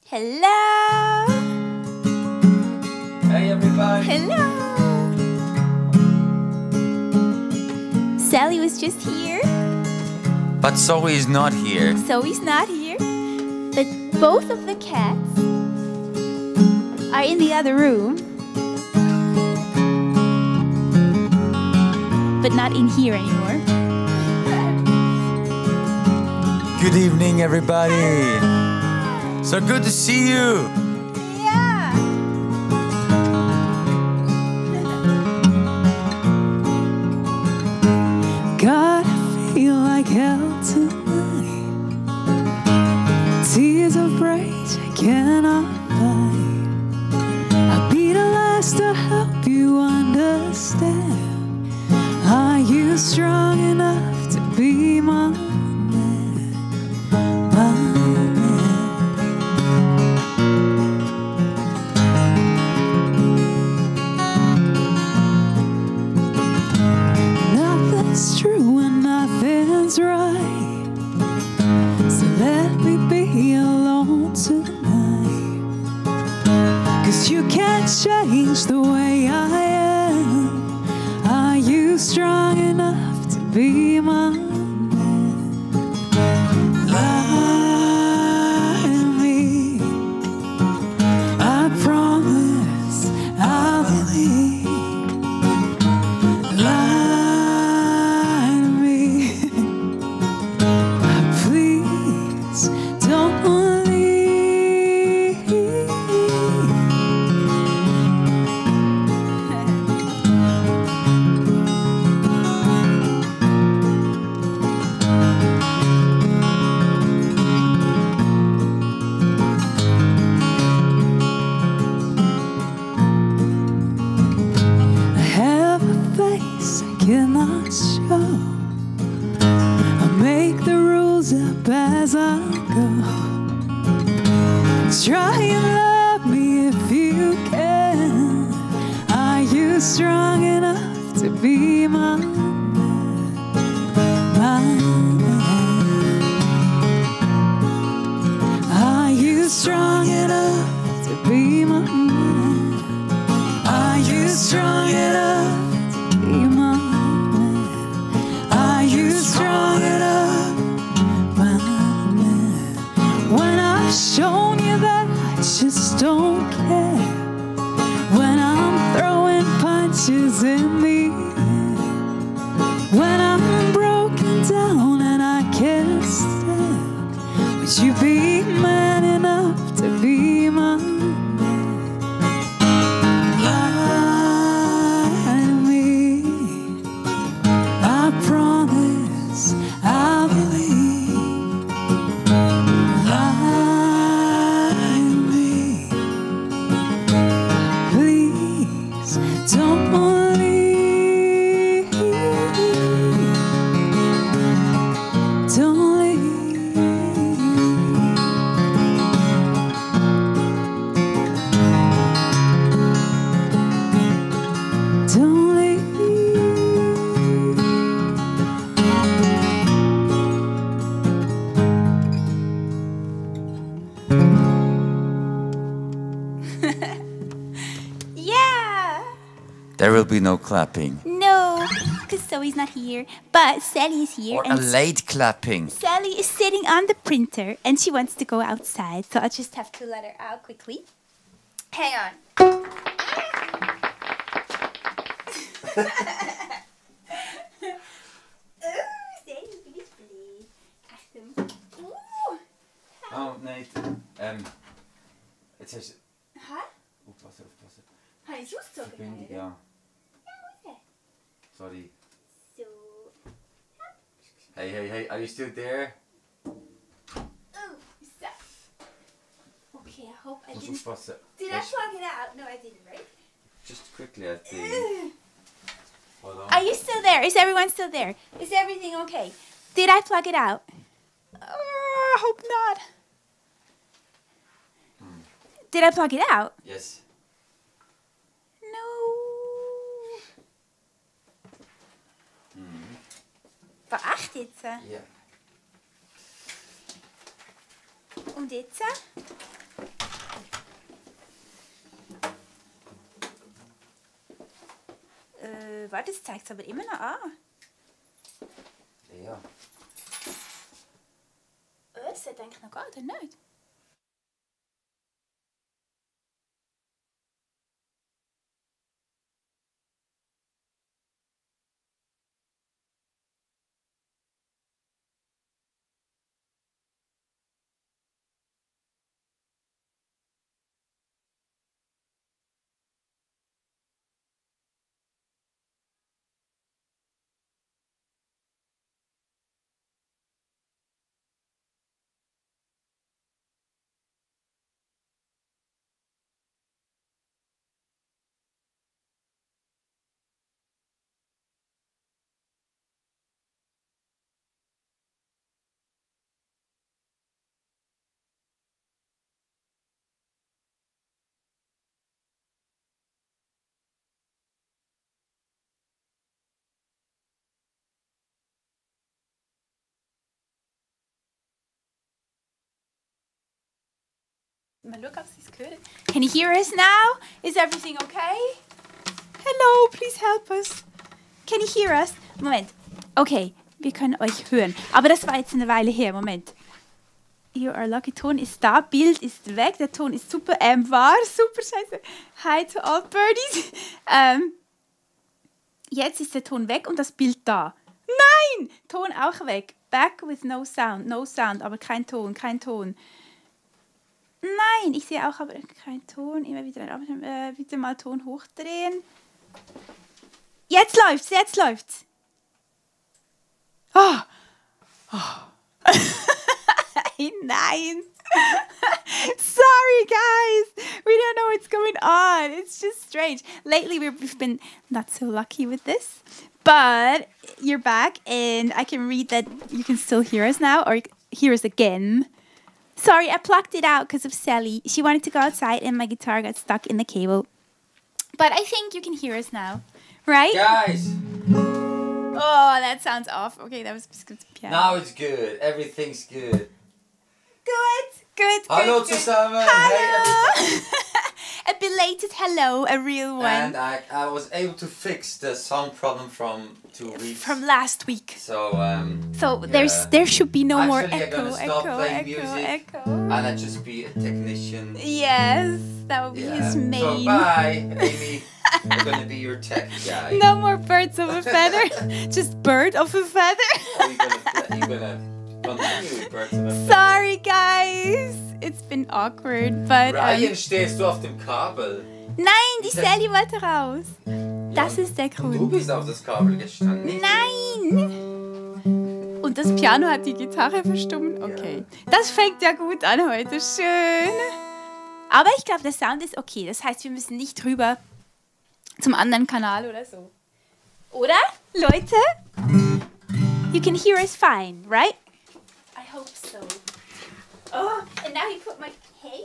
Hello! Hey everybody! Hello! Sally was just here. But Zoe is not here. Zoe's not here. But both of the cats are in the other room. But not in here anymore. Good evening everybody! So good to see you! Yeah! God, I feel like hell tonight. Tears of rage I cannot fight. I'll be the last to help you understand. Are you strong enough to be my man? My man. Nothing's true and nothing's right, so let me be alone tonight. 'Cause you can't change the way I am. Are you strong enough to be my man? Lie to me, I promise I'll believe. Lie to me, please don't leave. I have a face I cannot show. I make the rules up as I go. Try and love me if you can. Are you strong enough to be my man? My man. Are you strong enough to be my man? Are you strong enough to be my man? Are you strong enough, my man? When I've shown you that I just don't care. When I'm throwing punches in the air. When I'm broken down and I can't stand. Would you be man enough to be my man? Lie to me, I promise I'll believe. Lie to me, please don't leave. Don't leave. Don't leave. Yeah! There will be no clapping. No, because Zoe's not here. But Sally is here. Or a late clapping. Sally is sitting on the printer and she wants to go outside. So I'll just have to let her out quickly. Hang on. Sally, alsjeblieft. Achtung. Oh nee, het is... Huh? Oppassen. Har ni tjusstått Verbinding, här? ja. Ja, Sorry. så. Hey, are you still there? Oh, so. Okay, I hope I Just didn't. oppassen. Did I plug it out? No, I didn't, right? Just quickly at the... Hold on. Are you still there? Is everyone still there? Is everything okay? Did I plug it out? Oh, I hope not. Did I plug it out? Yes. No. Wacht jetzt. Ja. Und jetzt? Warte, das zeigt es aber immer noch an. Ja. Das hat eigentlich noch gar nicht. Mal schauen, ob Sie es hören. Can you hear us now? Is everything okay? Hello, please help us. Can you hear us? Moment. Okay, wir können euch hören. Aber das war jetzt eine Weile her. Moment. You are lucky. Ton ist da, Bild ist weg. Der Ton ist super. War super scheiße. Hi to all birdies. Jetzt ist der Ton weg und das Bild da. Nein! Ton auch weg. Back with no sound. No sound, aber kein Ton, kein Ton. Nein, ich sehe auch aber keinen Ton. Immer wieder bitte mal Ton hochdrehen. Jetzt läuft's, jetzt läuft's. Oh. Oh. Nein. Sorry, guys. We don't know what's going on. It's just strange. Lately, we've been not so lucky with this. But you're back, and I can read that you can still hear us now, or hear us again. Sorry, I plucked it out because of Sally. She wanted to go outside, and my guitar got stuck in the cable. But I think you can hear us now, right? Guys! Oh, that sounds off. Okay, that was good piano. Now it's good. Everything's good. Good. Hallo good. zusammen. Hello. Hey, A belated hello, a real one. and I was able to fix the sound problem from 2 weeks. From last week. So There should be no more Actually, I'm echo, gonna stop playing echo. music. And I just be a technician. Yes, that would be his main. So bye, Amy. I'm gonna be your tech guy. No more birds of a feather, just bird of a feather. You're gonna continue with birds of a feather. Sorry, guys. It's been awkward, but. Ryan, stehst du auf dem Kabel? Nein, die Sally wollte raus. Das ist der Du Grund. bist auf das Kabel gestanden, nicht? Nein! Und das Piano hat die Gitarre verstummt? Okay. Das fängt ja gut an heute. Schön. Aber ich glaube, der Sound ist okay. Das heißt, wir müssen nicht rüber zum anderen Kanal oder so. Oder? Leute? You can hear us fine, right? I hope so. Oh, and now he put my... Hey.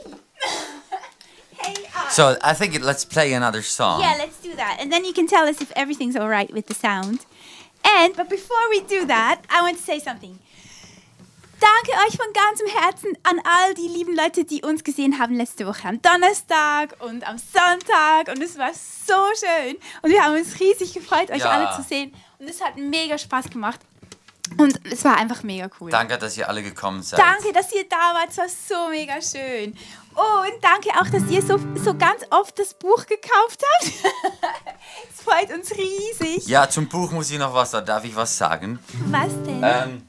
Hey. So I think let's play another song. Yeah, let's do that. And then you can tell us if everything's all right with the sound. But before we do that, I want to say something. Danke euch von ganzem Herzen an all die lieben Leute, die uns gesehen haben letzte Woche am Donnerstag und am Sonntag. Und es war so schön. Und wir haben uns riesig gefreut, euch alle zu sehen. Und es hat mega Spaß gemacht. Und es war einfach mega cool. Danke, dass ihr alle gekommen seid. Danke, dass ihr da wart. Es war so mega schön. Und danke auch, dass ihr so ganz oft das Buch gekauft habt. Es freut uns riesig. Ja, zum Buch muss ich noch was, da darf ich was sagen. Was denn?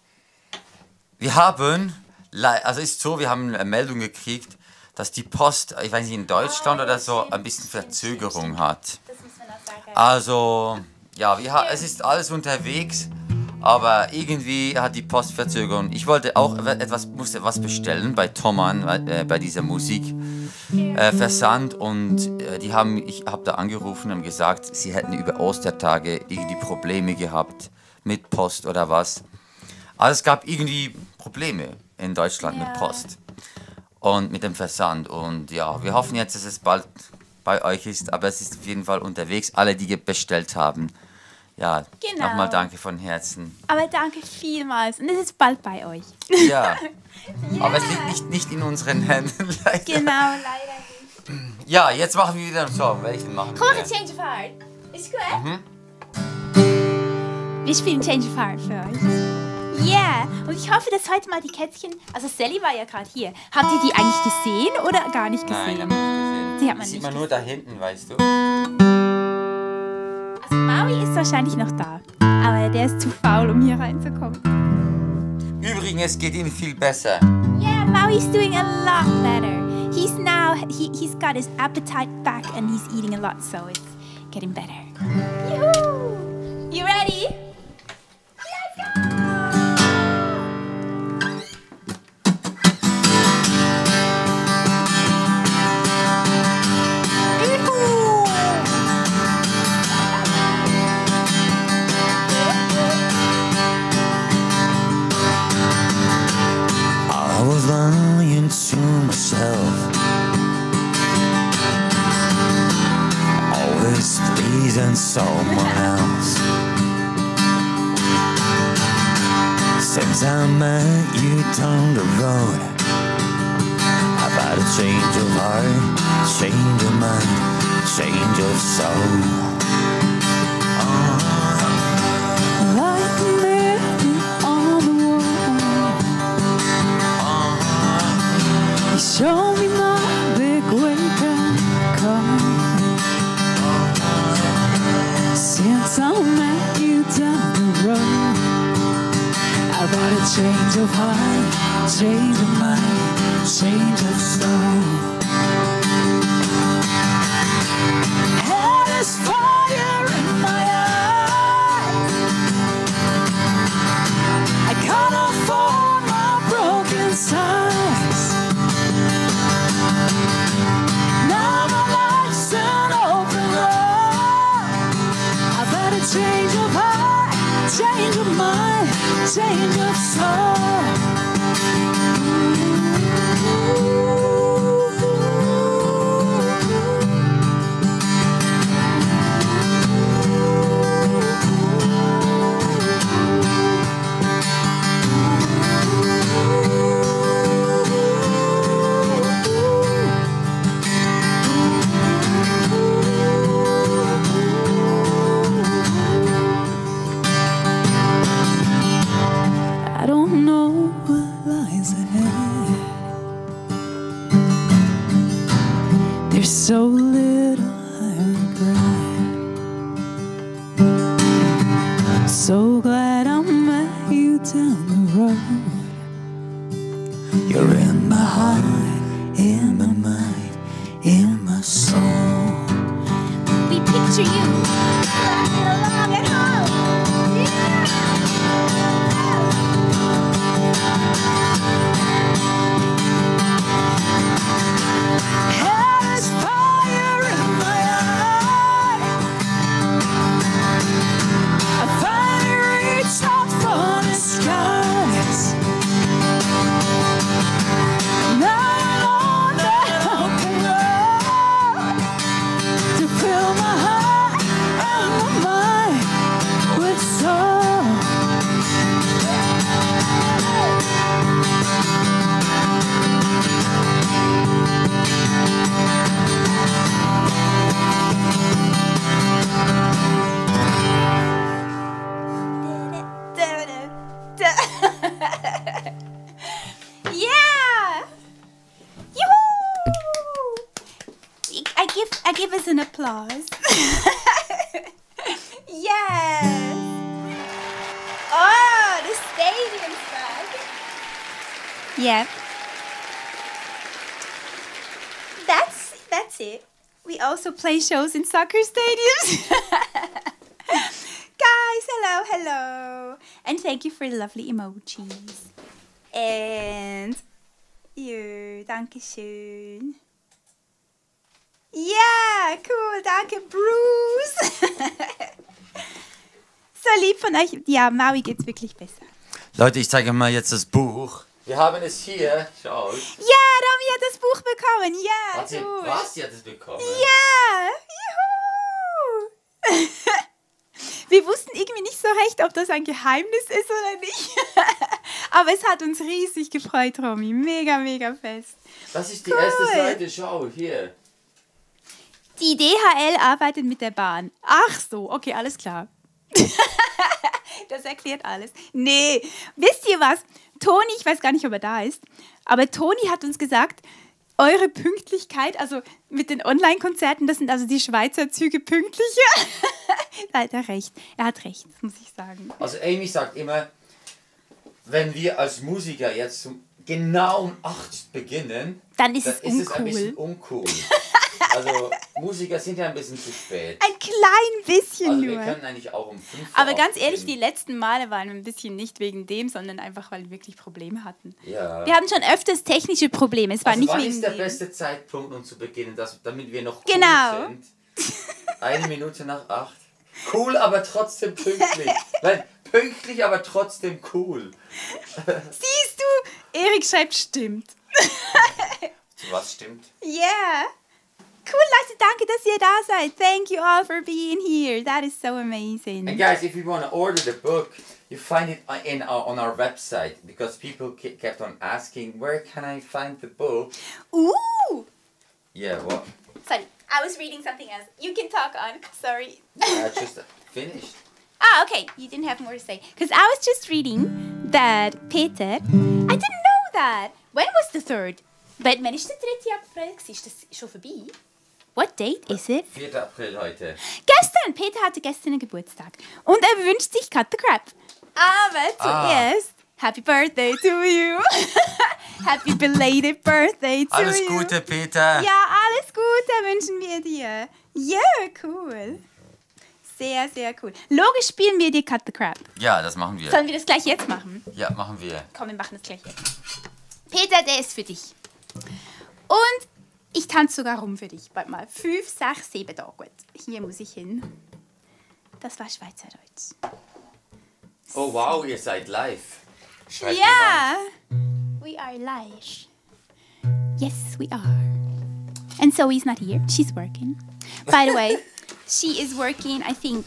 Wir haben, also ist so, wir haben eine Meldung gekriegt, dass die Post, ich weiß nicht, in Deutschland oder so, ein bisschen Verzögerung hat. Das muss man auch sagen. Also, ja, es ist alles unterwegs, aber irgendwie hat die Post Verzögerung. Ich wollte auch musste was bestellen bei Thomann, bei dieser Musikversand und ich habe da angerufen und gesagt, sie hätten über Ostertage irgendwie Probleme gehabt mit Post oder was. Also es gab irgendwie Probleme in Deutschland mit Post und mit dem Versand. Und ja, wir hoffen jetzt, dass es bald bei euch ist, aber es ist auf jeden Fall unterwegs. Alle, die bestellt haben, ja, nochmal danke von Herzen. Aber danke vielmals und es ist bald bei euch. Ja, aber es liegt nicht in unseren Händen, leider. Genau, leider nicht. Ja, jetzt machen wir wieder einen Song. Welchen machen Komm, wir? a change of heart. Ist gut? Wir spielen Change of Heart für euch. Yeah, und ich hoffe, dass heute mal die Kätzchen, also Sally war ja gerade hier. Habt ihr die eigentlich gesehen oder gar nicht gesehen? Nein, hab ich nicht gesehen. Die hat man Sieht nicht man nur da hinten, weißt du? Also Maui ist wahrscheinlich noch da, aber der ist zu faul, um hier reinzukommen. Übrigens, es geht ihm viel besser. Yeah, Maui's doing a lot better. He's now, he's got his appetite back and he's eating a lot, so it's getting better. Yoo-hoo! You ready? Let's go! I was lying to myself, always pleasing someone else. Since I met you down the road, I've had a change of heart, change of mind, change of soul. Like a mirror on the wall, you show me my big wake-up call. Since I met you down the road, I've had a change of heart, change of mind, change of soul. And there's fire in my eyes, I cut off all my broken sides. Now my life's an open road. I've had a change of heart, change of mind, change of soul. I don't know what lies ahead. There's so little I regret. So glad I met you down the road. You're in my heart, in my mind, in my soul. We picture you riding along at home. There's fire in my eyes, I finally reached out for the skies. Now I'm on the open road to fill my heart and my mind with soul. Yeah! Yoo-hoo! I give us an applause. Yes! Oh, the stadium's back. Yeah. That's it. We also play shows in soccer stadiums. Guys, hello. And thank you for the lovely emojis. And you, danke schön. Ja, cool, danke Bruce. So lieb von euch. Ja, Maui geht's wirklich besser. Leute, ich zeige mal jetzt das Buch. Wir haben es hier. Schaut. Ja, Romy hat das Buch bekommen. Ja, Warte, cool. was? Sie hat es bekommen? Ja, juhu. Wir wussten irgendwie nicht so recht, ob das ein Geheimnis ist oder nicht. Aber es hat uns riesig gefreut, Romy. Mega, mega fest. Das ist die Cool. erste Seite. Schau, hier. Die DHL arbeitet mit der Bahn. Ach so, okay, alles klar. Das erklärt alles. Nee, wisst ihr was? Toni, ich weiß gar nicht, ob er da ist, aber Toni hat uns gesagt, eure Pünktlichkeit, also mit den Online-Konzerten, das sind also die Schweizer Züge pünktlicher. Da hat er recht. Er hat recht, muss ich sagen. Also Amy sagt immer, wenn wir als Musiker jetzt genau um 8 beginnen, Dann ist es es ein uncool. bisschen uncool. Also Musiker sind ja ein bisschen zu spät. Ein klein bisschen Also nur. wir können eigentlich auch um 5 Aber ganz ehrlich, die letzten Male waren wir ein bisschen nicht wegen dem, sondern einfach, weil wir wirklich Probleme hatten. Ja. Wir hatten schon öfters technische Probleme. Es war Also nicht wann wegen ist der dem. beste Zeitpunkt, um zu beginnen, damit wir noch cool Genau. sind? 1 Minute nach 8. Cool, aber trotzdem pünktlich. Nein, pünktlich, aber trotzdem cool. Siehst du? Erik schreibt, stimmt. Was stimmt? Yeah. Cool, Leute, danke, dass ihr da seid. Thank you all for being here. That is so amazing. And guys, if you want to order the book, you find it on our website, because people kept on asking, where can I find the book? Ooh. Yeah, what? Sorry, I was reading something else. You can talk on. Sorry. I just finished. Ah, okay. You didn't have more to say. Because I was just reading that Peter... I didn't know that. When was the 3rd? Wann ist der 3. April? Ist das schon vorbei? What date is it? 4. April heute. Gestern! Peter hatte gestern einen Geburtstag. Und er wünscht sich Cut the Crap. Aber zuerst, Happy Birthday to you. Happy belated birthday to Alles you. Gute, Peter. Ja, alles Gute wünschen wir dir. Ja, cool. Sehr, sehr cool. Logisch spielen wir dir Cut the Crap. Ja, das machen wir. Sollen wir das gleich jetzt machen? Ja, machen wir. Komm, wir machen das gleich jetzt. Peter, der ist für dich. Und ich tanze sogar rum für dich. Warte mal. 5, 6, 7 da. Gut. Hier muss ich hin. Das war Schweizerdeutsch. Oh wow, ihr seid live. Schreibt Ja! We are live. Yes, we are. And Zoe's not here. She's working. By the way, she is working, I think,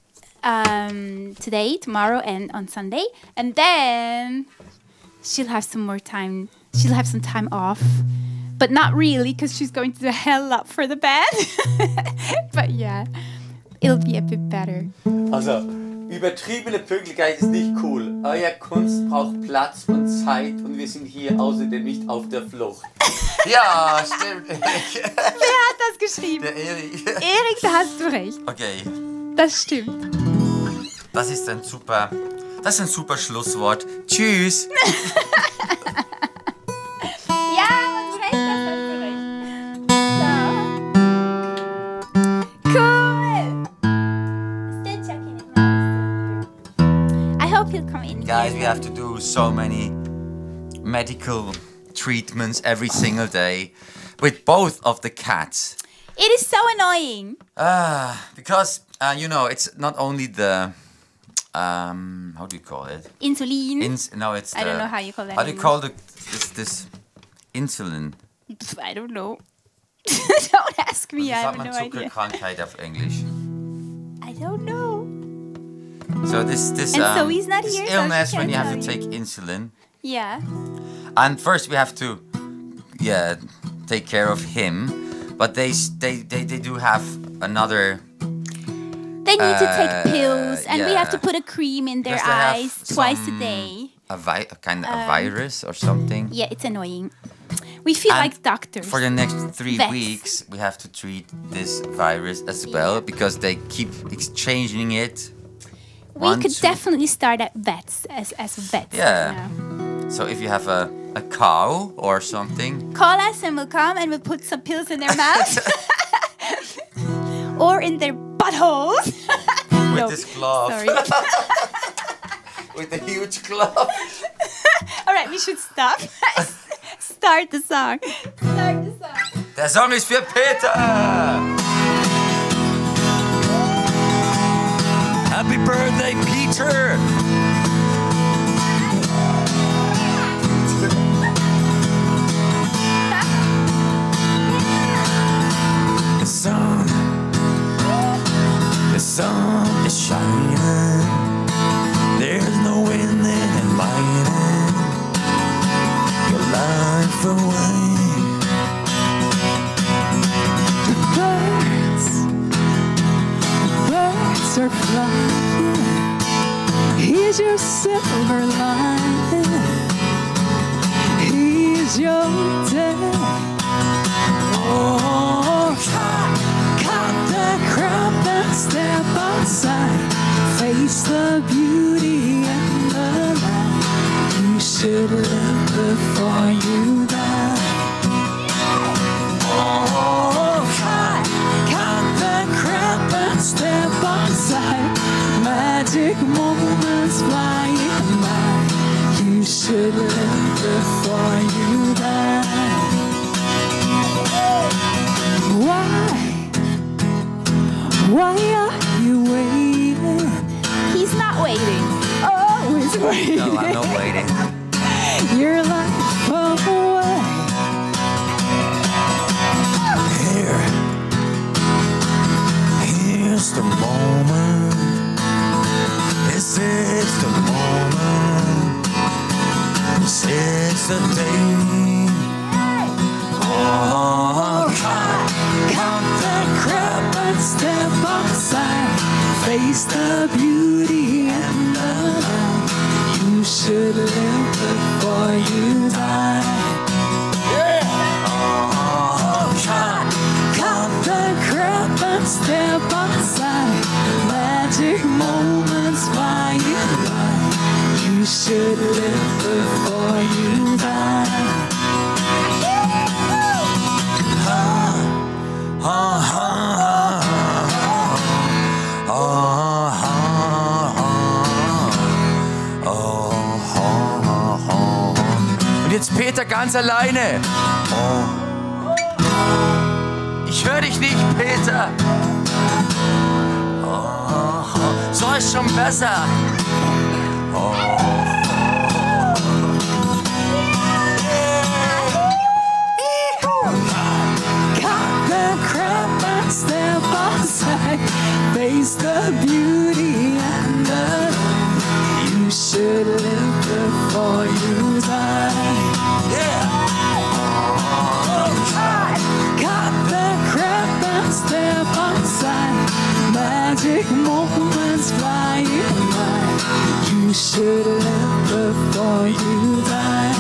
today, tomorrow, and on Sunday. And then she'll have some more time. She'll have some time off. But not really, because she's going to do a hell up for the band. But yeah, it'll be a bit better. Also, übertriebene Pünktlichkeit ist nicht cool. Euer Kunst braucht Platz und Zeit und wir sind hier außerdem nicht auf der Flucht. Ja, stimmt. Wer hat das geschrieben? Der Erik. Erik, da hast du recht. Okay, Das stimmt. das ist ein super Schlusswort. Tschüss. Ja, du recht, das hast du recht. So. Cool. Still checking it now. I hope he'll come in. Guys, we have to do so many medical treatments every single day with both of the cats. It is so annoying. Because, it's not only the, how do you call it? Insulin. No, it's the... I don't know how you call that How in do you call this insulin? I don't know. Don't ask me, Wie I sagt have man no idea. Zuckerkrankheit auf Englisch? I don't know. So this And so he's not this here, so illness she when can't you have to tell take insulin. Yeah. And first we have to, take care of him. But they do have another. They need to take pills, and we yeah. have to put a cream in their Because they have eyes twice a some- day. A virus or something. Yeah, it's annoying. We feel And like doctors. For the next 3 Vets. weeks, we have to treat this virus as well because they keep exchanging it. We could definitely start at vets as vets. Yeah. you know. So if you have a cow or something, Call us and we'll come and we'll put some pills in their mouth or in their buttholes. with No, this glove, Sorry. with a huge glove. All right, we should stop. Start the song. Start the song. Der Song ist für Peter. Happy birthday, Peter. The sun is shining. There's no wind and lightning. Your life away. Goodbye. should live before you die. Oh, cut the crap and step outside. Magic moments flying by. You should live before you die. Why are you waiting? He's not waiting. Always waiting. No, I'm not waiting. Your life away. Here's the moment. This is the moment. This is the day. Oh, count the crap and step outside. Face the beauty and the light. You should live before you die. Oh, count the crap and step outside. Magic moments flying by. You should live before you die. Und jetzt Peter ganz alleine. Oh. Ich höre dich nicht, Peter. Oh. So ist schon besser. Step outside, face the beauty and the light. You should live before you die. Yeah. Cut the crap and step outside. Magic moments flying by. You should live before you die.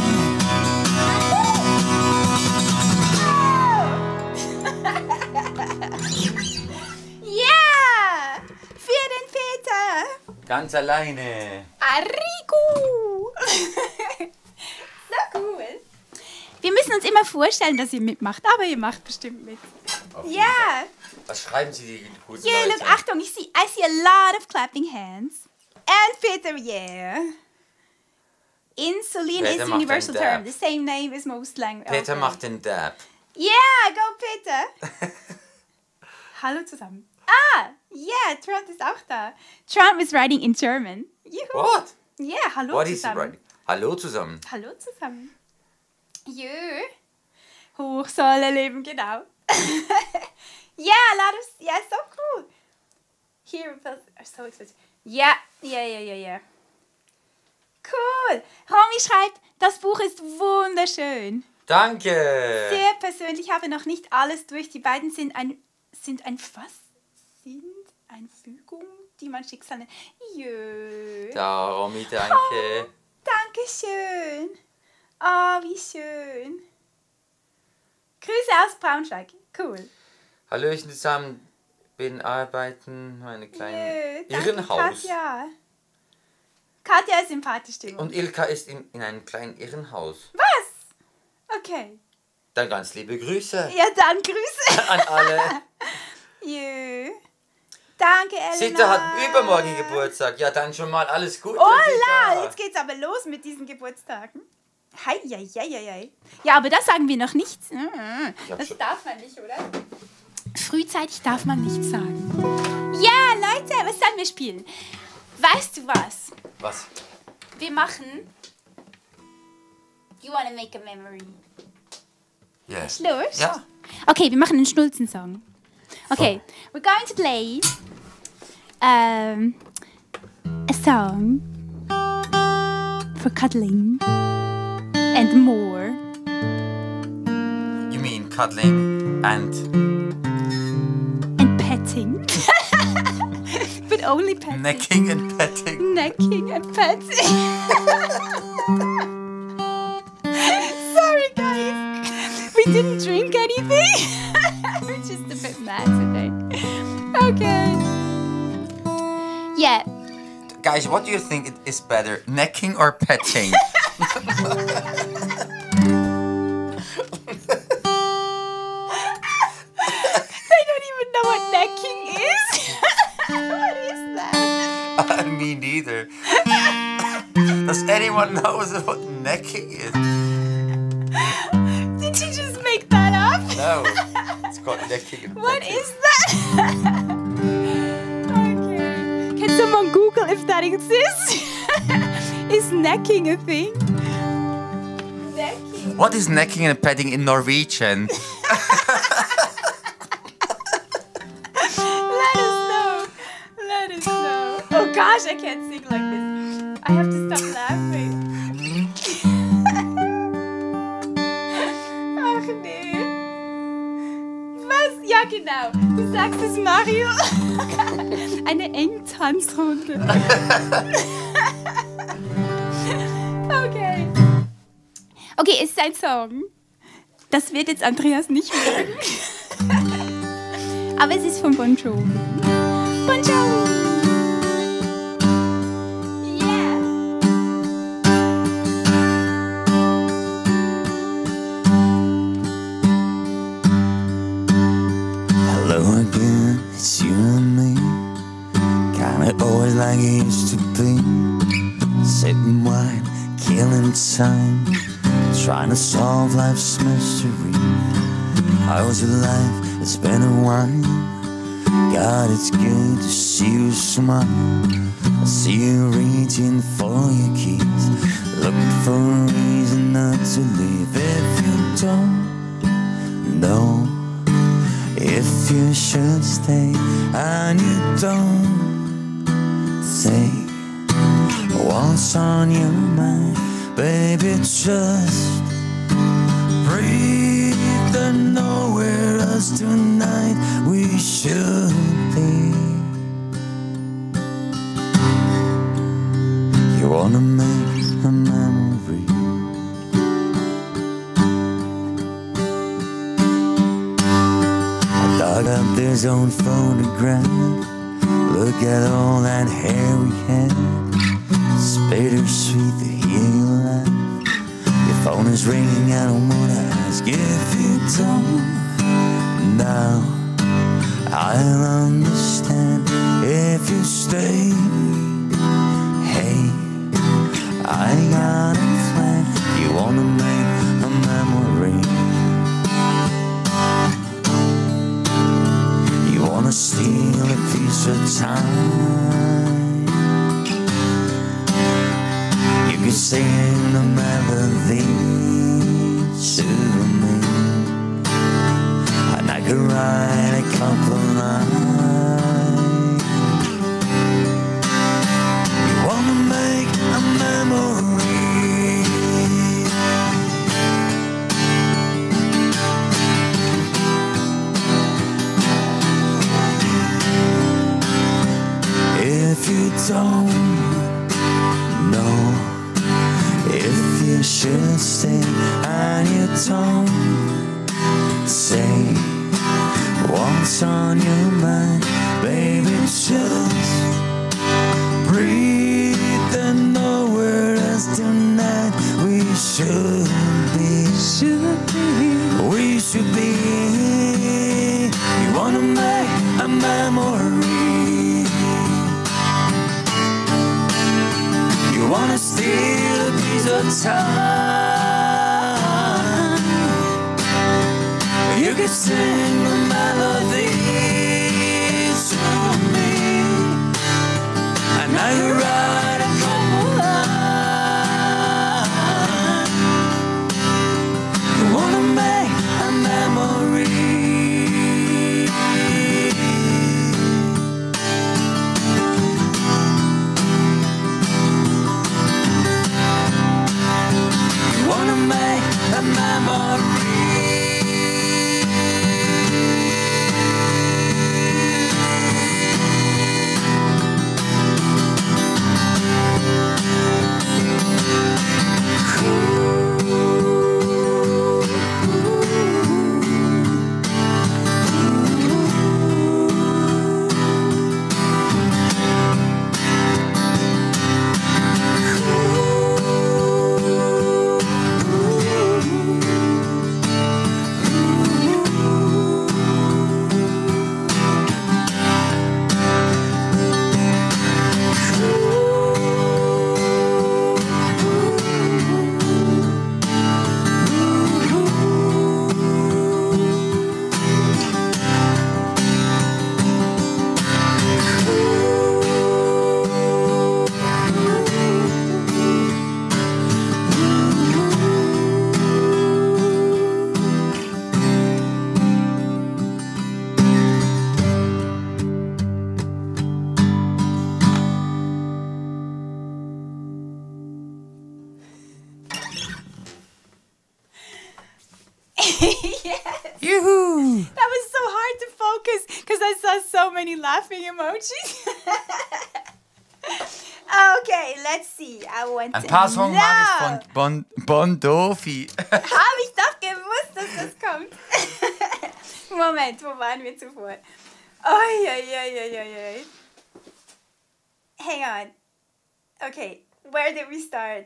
Ganz alleine. Arrigo! So cool. Wir müssen uns immer vorstellen, dass ihr mitmacht, aber ihr macht bestimmt mit. Ja! Was schreiben Sie die guten Yeah, Leute? look, Achtung, I see a lot of clapping hands. And Peter, yeah. Insulin Peter is macht universal einen term, Dab. the same name as most languages. Peter macht den Dab. Yeah, go Peter. Hallo zusammen. Ah, yeah, Trump ist auch da. Trump is writing in German. Juhu. What? Yeah, hallo What is he zusammen. writing? Hallo zusammen. Hallo zusammen. Jö. Hoch soll er leben, genau. Yeah, a lot of, yeah, so cool. Here, are so expensive. Yeah. Cool. Romy schreibt, das Buch ist wunderschön. Danke. Sehr persönlich, habe noch nicht alles durch. Die beiden sind eine Fügung, die man Schicksal nennt. Jö. Da, Romy, danke. Dankeschön. Oh, wie schön. Grüße aus Braunschweig. Cool. Hallöchen zusammen. Bin arbeiten, meine kleinen Danke, Irrenhaus. Katja. Katja ist in Partystimmung. Und Ilka ist in einem kleinen Irrenhaus. Was? Okay. Dann ganz liebe Grüße Ja, dann Grüße. an alle. Jö. Danke, Elena. Sita hat übermorgen Geburtstag. Ja, dann schon mal alles Gute. Oh la, Sita. jetzt geht's aber los mit diesen Geburtstagen. Hei. Ja, aber das sagen wir noch nicht. Das darf man nicht, oder? Frühzeitig darf man nichts sagen. Ja, Leute, was sollen wir spielen? Weißt du was? Was? Wir machen You Wanna Make a Memory. Yes. Lust? Ja. Okay, wir machen einen Schnulzen-Song. Okay, we're going to play a song for cuddling and more. You mean cuddling and Petting. But only petting. necking and petting? Necking and petting. Sorry, guys. We didn't drink anything. We're just a bit mad today. Okay. Yeah. Guys, what do you think is better, necking or petting? They don't even know what necking is. What is that? Me neither. Does anyone know what necking is? Did you just make that up? No. It's called necking. And What pecking. is that? Okay. Can someone Google if that exists? Is necking a thing? Necking. What is necking and petting in Norwegian? Let us know. Let us know. Oh gosh, I can't sing like this. I have to stop laughing. Ach nee. Was? Ja, genau. Du sagst es, Mario. Eine Engtanzrunde. Okay. Okay, ist ein Song. Das wird jetzt Andreas nicht mögen. Aber es ist von Bon Jovi. Bon Jovi. Yeah. Hello again, it's you and me. Kinda always like it used to be. Sipping wine, killing time, trying to solve life's mystery. How was your life? It's been a while. God, it's good to see you smile. I see you reaching for your keys, looking for a reason not to leave. If you don't know if you should stay, and you don't say what's on your mind, baby, just breathe and know where else tonight we should be. You wanna make a memory. I dug up this old photograph. Look at all that hair we had. It's bittersweet to hear you laugh. Your phone is ringing, I don't wanna ask if you don't. Now I'll understand if you stay. Hey, I got a plan. You wanna make a memory. You wanna steal a piece of time. You could sing the melody to me, and I could write a couple lines. You wanna make a memory. If you don't know if you should stay, and you don't say what's on your mind, baby, just breathe and know where else tonight we should be. We should be. You wanna make a memory. You wanna steal a piece of time. You could sing the melodies to me, and I could write a couple lines. You wanna make a memory. You wanna make a memory. Yoo-hoo! That was so hard to focus because I saw so many laughing emojis. Okay, let's see. I want Ein to paar Songs mag ich know. von Bon Jovi. Habe ich doch gewusst, dass das kommt. Moment, wo waren wir zuvor? Oi, oi, oi, oi, oi, oi. Hang on. Okay, where did we start?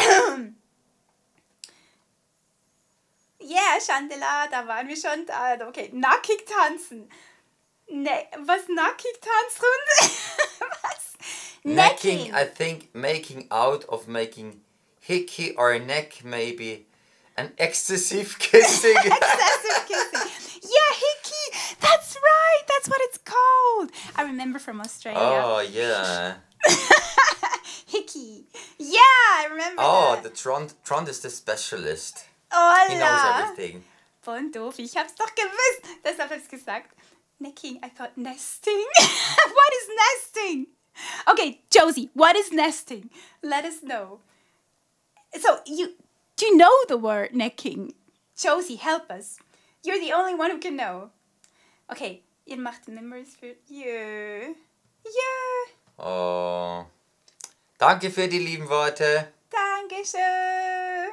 Yeah, Chandela, da waren wir schon. Okay, nackig tanzen. Was nackig Tanzrunde? Was? Necking, I think making out of making hickey or neck maybe. An excessive kissing. Excessive kissing. Yeah, hickey. That's right. That's what it's called. I remember from Australia. Oh, yeah. Hickey. Yeah, I remember Oh, that. the Trond is the specialist. Hola. He knows everything. Bon doof, ich hab's doch gewusst. Deshalb hab's gesagt. Necking, I thought nesting. What is nesting? Okay, Josie, what is nesting? Let us know. So, do you know the word necking? Josie, help us. You're the only one who can know. Okay, ihr macht Numbers für you. Yeah. Oh. Danke für die lieben Worte. Dankeschön.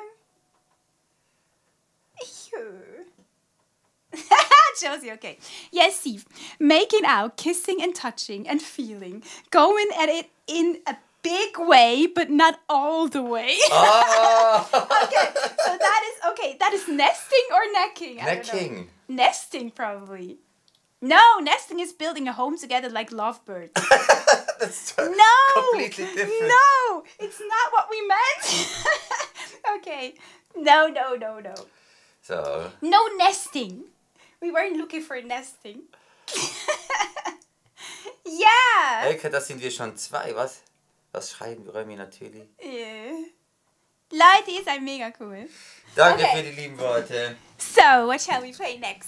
Josie, okay. Yes, Steve. Making out, kissing and touching and feeling. Going at it in a big way, but not all the way. Oh. Okay, so that is nesting or necking? I don't know. Necking. Nesting, probably. No, nesting is building a home together like lovebirds. That's No! completely different. No! It's not what we meant. Okay. No. So. No nesting. We weren't looking for nesting. Yeah! Elke, das sind wir schon zwei, was? Das schreiben Römi natürlich. Yeah. Leute, ihr seid mega cool. Danke Okay. für die lieben Worte. So, what shall we play next?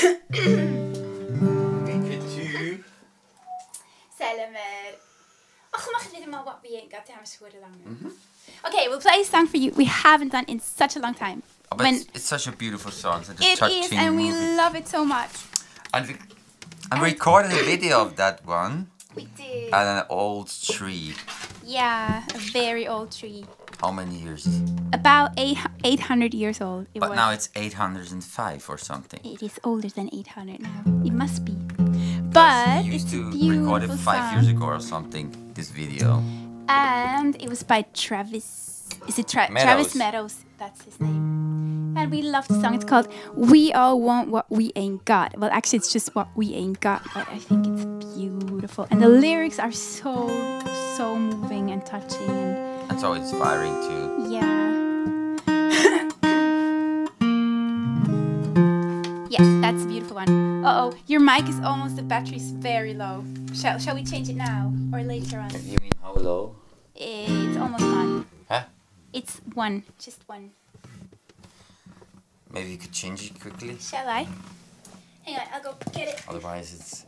Riketü. Selamat. Ach, we machen wieder mal What We Ain't Got. Die haben es vorher lang. Okay, we'll play a song for you we haven't done in such a long time. But it's such a beautiful song. Such a It touching is, and we movie. love it so much. And we recorded a video of that one We did. at an old tree. Yeah, a very old tree. How many years? About 800 years old. It But was. now it's 805 or something. It is older than 800 now. It must be. But we used it's to a beautiful record it 5 years ago or something, this video. And it was by Travis. Is it Meadows. Travis Meadows? That's his name. And we love the song. It's called We All Want What We Ain't Got. Well, actually, it's just What We Ain't Got, but I think it's beautiful. And the lyrics are so moving and touching. And And so inspiring too. yeah. Yes, that's a beautiful one. Uh-oh, your mic is almost, the battery's very low. Shall we change it now or later on? You mean how low? It's almost gone. Huh? It's one, just one. Maybe you could change it quickly? Shall I? Hang on, I'll go get it. Otherwise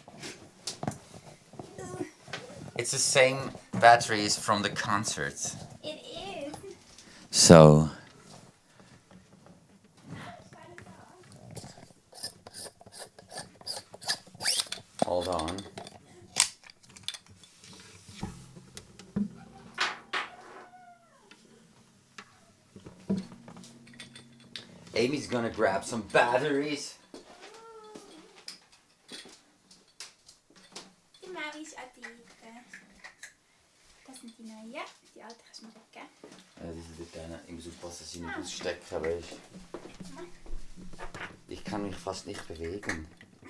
it's the same batteries from the concerts. It is. So hold on. Amy's gonna grab some batteries. Die Maris uit die... Das sind die neue. Ja, die alte kannst du mir weggeben. Ja, die sind kleine. Ich muss aufpassen, dass ich nicht ausstecke, aber ich kann mich fast nicht bewegen.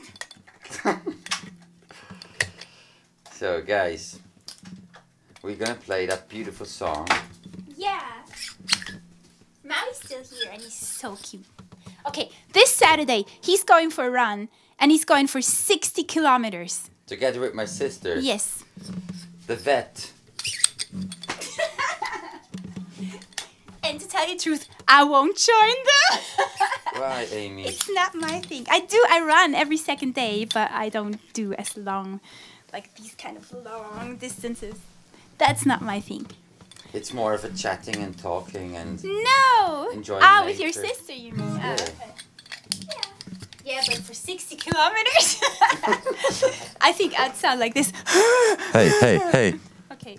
So guys, we're gonna play that beautiful song. Yeah. Maui's still here and he's so cute. Okay, this Saturday he's going for a run and he's going for 60 kilometers. Together with my sister. Yes. The vet. And to tell you the truth, I won't join them. Why, Amy? It's not my thing. I run every second day, but I don't do as long, like these kind of long distances. That's not my thing. It's more of a chatting and talking and No! enjoying with your nature. sister, you mean? Yeah. Okay. Yeah. Yeah, but for 60 kilometers, I think I'd sound like this. Hey. Okay.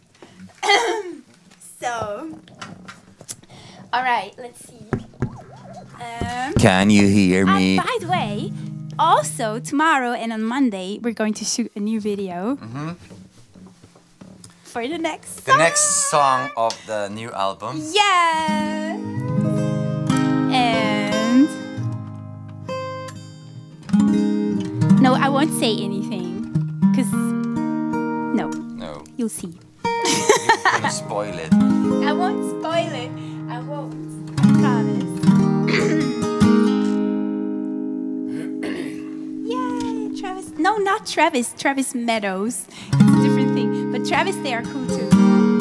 So, all right, let's see. Can you hear me? By the way, also tomorrow and on Monday, we're going to shoot a new video for the next The next song of the new album. Yeah. And no, I won't say anything because no, No, you'll see. you're gonna spoil it. I won't spoil it. I won't. I promise. Yay, Travis. No, not Travis. Travis Meadows. It's a different thing. But Travis, they are cool too.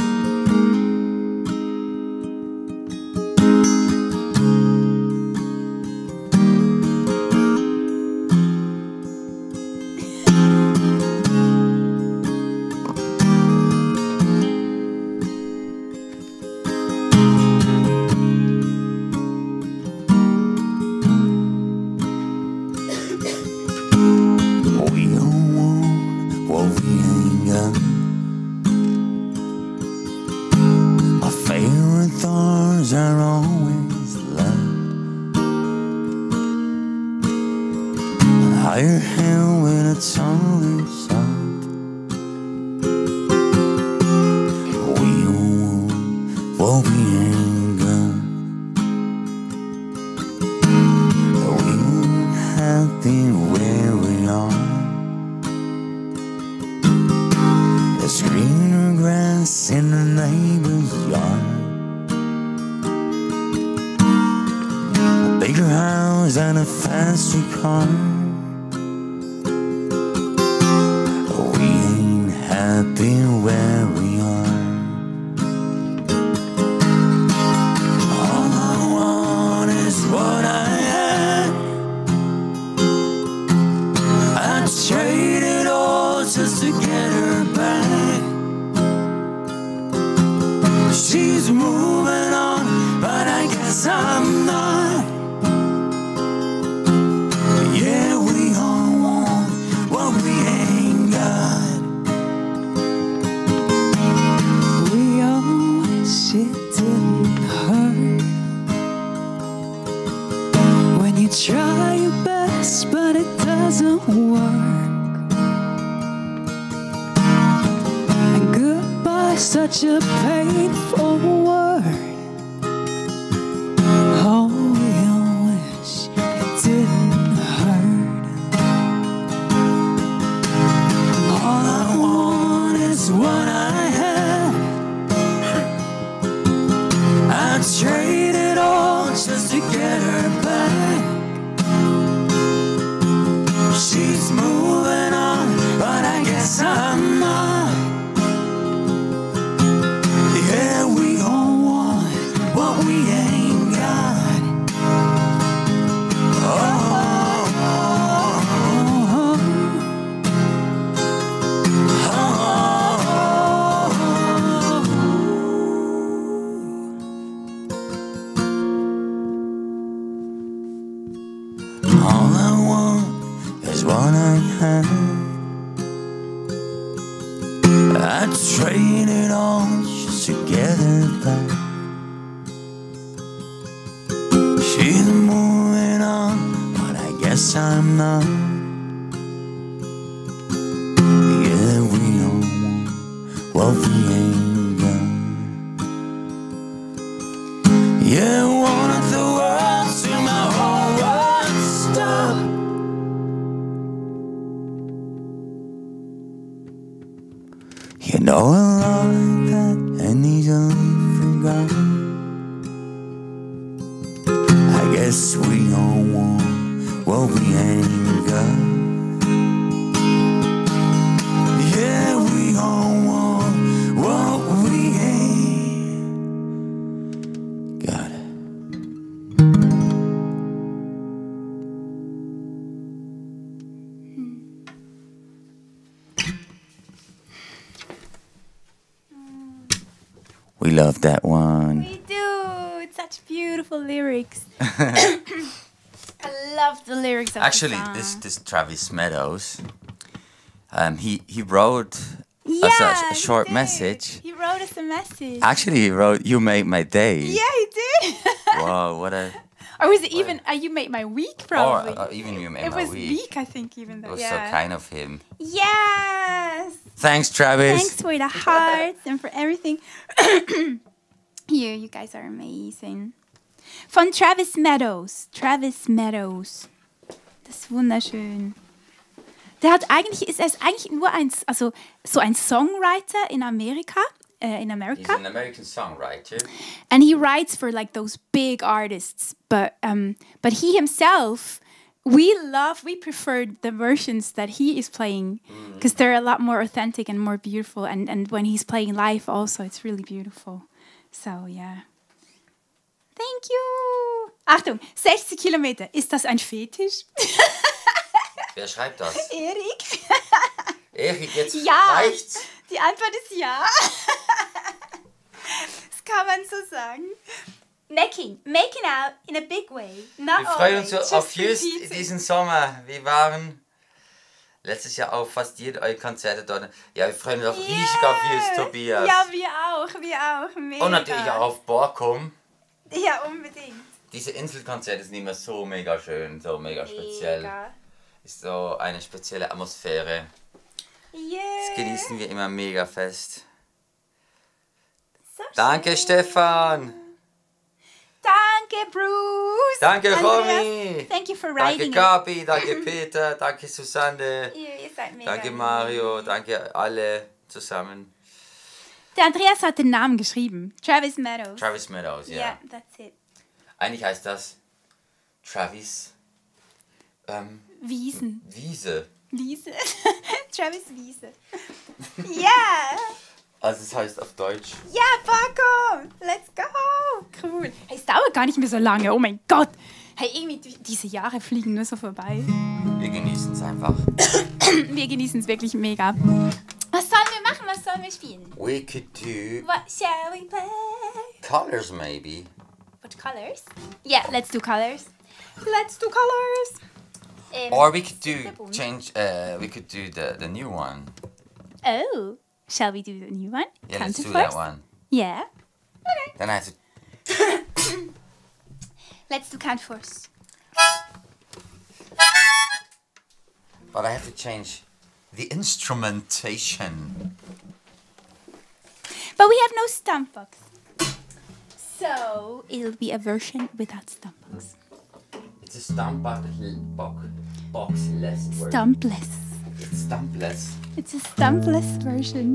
We don't want what we ain't got. My favorite thorns are always love. Higher hell when it's all is up. We don't want what we ain't got. We won't have been where we are. There's greener grass in the neighbor's yard. A bigger house and a faster car. We ain't happy where we are. All I want is what I had. I'd trade it all just to get her back. She's moving on, but I guess I'm not. Yeah, we all want what we ain't got. We always it didn't hurt when you try your best, but it doesn't work. And goodbye's such a painful word. Oh, we all wish it didn't hurt. All I want is what I had. I'd trade it all just to get her back. She's moving on, but I guess I'm not. Yeah, we all want what we ain't got. Oh, all I want is what I had. I'd trade it all just to get her back. She's moving on, but I guess I'm not. Yeah, we don't want what we ain't got. Yeah, I wanted the world to my whole world stop. You know a love like that ain't easily forgotten. I guess we all want what we ain't got. Yeah, we all want what we ain't got. We love that one. We do. It's such beautiful lyrics. I love the lyrics of Actually, the song. this Travis Meadows, he wrote Yeah, us a he short did. message. He wrote us a message. Actually, he wrote, "You made my day." Yeah, he did. Wow, what a... Or was it even, you made my week, probably. Or even you made it my was week. I think, even though. It was Yeah. so kind of him. Yes. Thanks, Travis. Thanks for the hearts and for everything. You guys are amazing. Von Travis Meadows. Travis Meadows. Das ist wunderschön. Er ist eigentlich nur so ein Songwriter in Amerika. He's an American songwriter. And he writes for like those big artists, but he himself, we prefer the versions that he is playing because they're a lot more authentic and more beautiful. And when he's playing live, also it's really beautiful. So yeah, thank you. Achtung, 60 Kilometer. Ist das ein Fetisch? Wer schreibt das? Erik. Erik, jetzt Ja. reicht's. Die Antwort ist ja. Das kann man so sagen. Making out in a big way. Not Wir freuen always, uns so auf just repeating. diesen Sommer. Wir waren letztes Jahr auf fast jede Konzerte dort. Ja, wir freuen uns auch riesig auf Just, Tobias. Ja, wir auch. Mega. Und natürlich auch auf Borkum. Ja, unbedingt. Diese Inselkonzerte sind immer so mega schön, so mega speziell. Mega. Ist so eine spezielle Atmosphäre. Yeah. Das genießen wir immer mega fest. So Danke, schön. Stefan. Danke, Bruce. Danke, Andreas, Romy. Thank you for Danke, writing it. Gabi. Danke, Peter. Danke, Susanne. Ihr seid mega. Danke, Mario. Danke, alle zusammen. Der Andreas hat den Namen geschrieben. Travis Meadows. Travis Meadows, ja. Yeah, that's it. Eigentlich heißt das Travis Wiese. Wiese. Travis Wiese. Ja. Also es heißt auf Deutsch. Ja, Paco. Let's go. Cool. Hey, es dauert gar nicht mehr so lange. Oh mein Gott. Hey, irgendwie diese Jahre fliegen nur so vorbei. Wir genießen es einfach. Wir genießen es wirklich mega. Was sollen wir machen? Was sollen wir spielen? We could do What shall we play? colors maybe. What colors? Yeah, let's do colors. Let's do colors. Or we could do Super. change. We could do the new one. Oh, shall we do the new one? Yeah, Count let's it do first? that one. Yeah. Okay. Then I have to. Let's do count first. But I have to change the instrumentation. But we have no stump box. So it'll be a version without stump box. It's a stumpless word. Stumpless. It's stumpless. It's a stumpless version.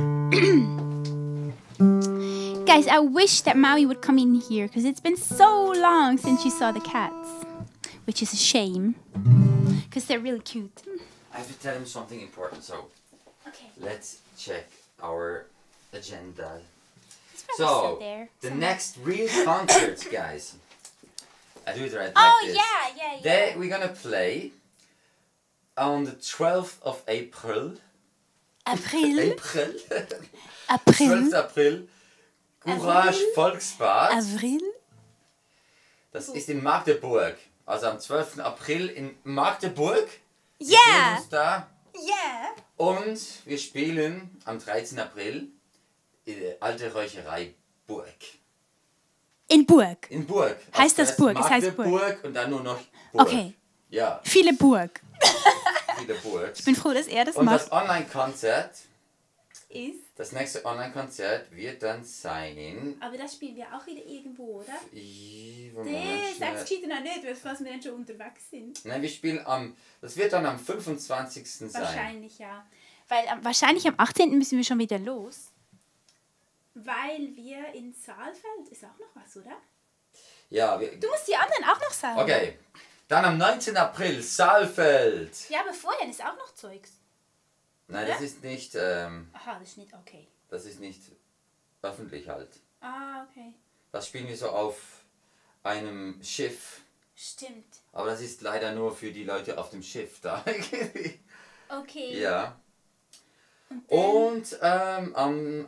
Guys, I wish that Maui would come in here because it's been so long since you saw the cats, which is a shame because they're really cute. I have to tell him something important. So Okay. let's check our agenda. It's probably still So there. the next real concerts, guys. I do it right Oh like this. yeah. They, we're gonna play on the 12th of April. April. April. 12. April. April. Courage Volksbad. Avril. Das ist in Magdeburg. Also am 12. April in Magdeburg. Wir sehen Yeah. uns da. Yeah. Und wir spielen am 13. April in der Alte Räucherei Burg. In Burg. In Burg. Heißt das Also Burg? Es heißt Magdeburg und dann nur noch Burg. Okay. Ja, Viele Burg. viele Burg. Ich bin froh, dass er das Und macht. das Online-Konzert, Ist. das nächste Online-Konzert wird dann sein. Aber das spielen wir auch wieder irgendwo, oder? Moment, Sag's gescheiter noch nicht, weil falls wir dann schon unterwegs sind. Nein, wir spielen das wird dann am 25. sein. Wahrscheinlich, ja. Weil wahrscheinlich am 18. müssen wir schon wieder los. Weil wir in Saalfeld ist auch noch was, oder? Ja, Du musst die anderen auch noch sagen. okay. Dann am 19. April, Saalfeld. Ja, aber vorher ist auch noch Zeugs. Nein, Oder? das ist nicht, Aha, das ist nicht okay. das ist nicht öffentlich halt. Ah, okay. Das spielen wir so auf einem Schiff. Stimmt. Aber das ist leider nur für die Leute auf dem Schiff da. Okay. Ja. Und dann, Und am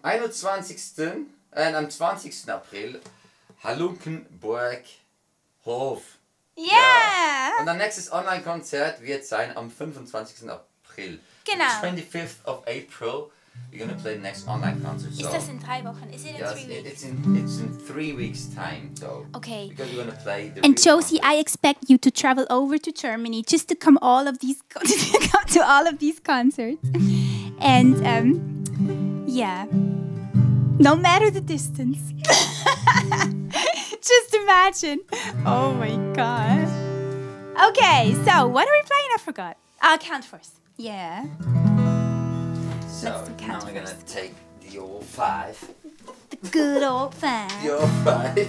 20. April Halunkenburg Hof. Yeah! Und dein nächstes Online-Konzert wird sein am 25. April. Genau. 25th of April, you're going to play the next online concert. Ist das in 3 Wochen? Is it in Yes, 3 weeks? it's in 3 weeks' time, though. Okay. Because you're going to play the And real Josie, concert. I expect you to travel over to Germany just to come to all of these concerts. And yeah, no matter the distance. Just imagine. Oh my god. Okay, so what are we playing? I forgot. I'll count first. Yeah. So let's do now count we're going to first. take the old 5. The good old fan. The old 5.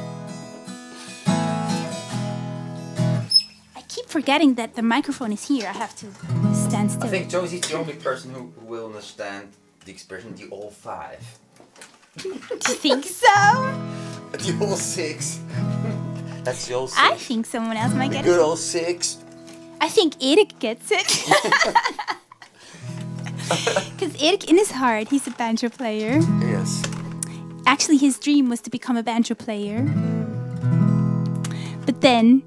I keep forgetting that the microphone is here. I have to stand still. I think Josie's the only person who will understand the expression the old 5. Do you think so? The old 6. That's the old 6. I think someone else might the get good it. old 6. I think Erik gets it. Because Erik, in his heart, he's a banjo player. Yes. Actually, his dream was to become a banjo player. But then...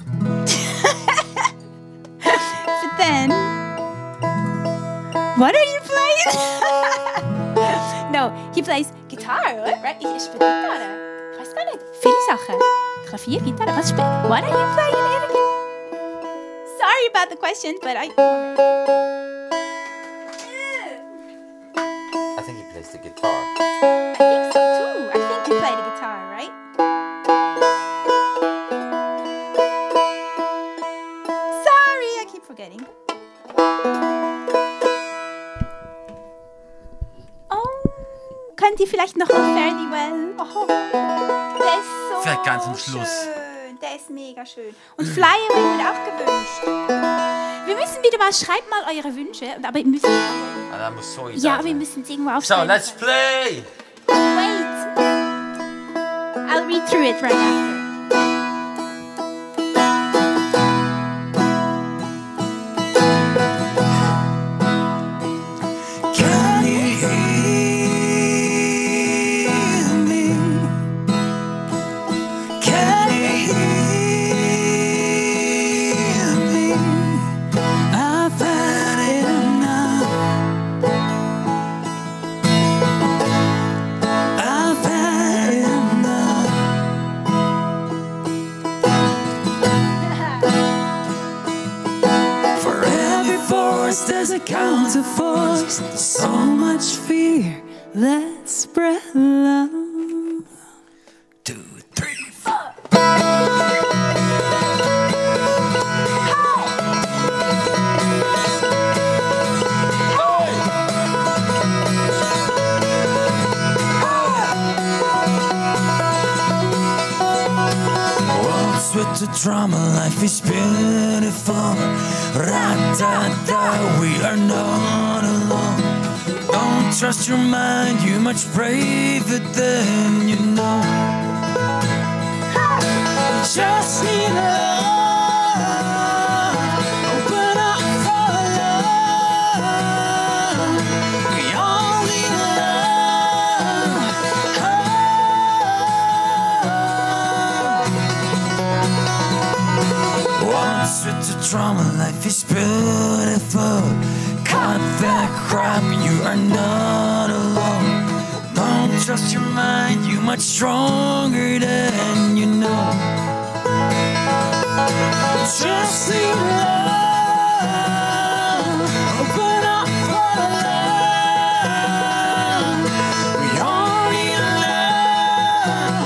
What are you playing? No, he plays guitar, right? Ich spiele Gitarre. Ich weiß gar nicht. Viele Sachen. Klavier, Gitarre. Was spielt? What are you playing, Erik? Sorry about the question, but I think he plays the guitar. I think so too. I think you play the guitar, right? Sorry, I keep forgetting. Oh, könnt ihr vielleicht noch mal Fare Thee Well? Oh, der ist so Vielleicht ganz am Schluss. schön. Der ist mega schön. Und Fly Away wurde auch gewünscht. Wir müssen wieder mal, schreibt mal eure Wünsche. Aber wir müssen, Ah, da muss so ja, aber wir müssen es irgendwo So, aufschreiben. let's play! Wait. I'll read through it right after. Can you hear me? Can you hear me? I've had enough. I've had enough. For every force, there's a counter force. So much fear. Let's spread love. 2, 3, 4. Waltz with the drama, life is beautiful. Ra-da-da, we are not alone. Don't trust your mind, you're much braver than you know. Just need love. Open up for love. We all need love. Once with the drama, life is beautiful. Cut that crap, you are not alone. Don't trust your mind, you're much stronger than you know. Just need love. Open up for love. We all need love.